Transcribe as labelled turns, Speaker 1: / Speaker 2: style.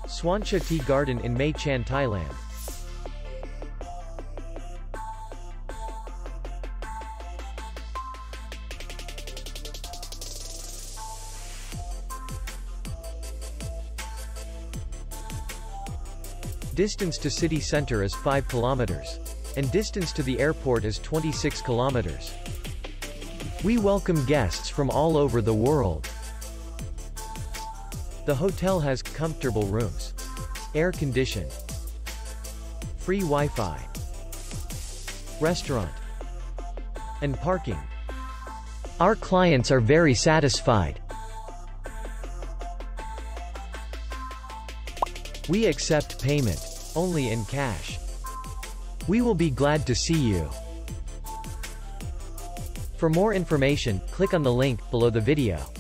Speaker 1: Suancha Tea Garden in Mae Chan, Thailand. Distance to city center is 5 kilometers. And distance to the airport is 26 kilometers. We welcome guests from all over the world. The hotel has comfortable rooms, air-conditioned, free Wi-Fi, restaurant, and parking. Our clients are very satisfied. We accept payment only in cash. We will be glad to see you. For more information, click on the link below the video.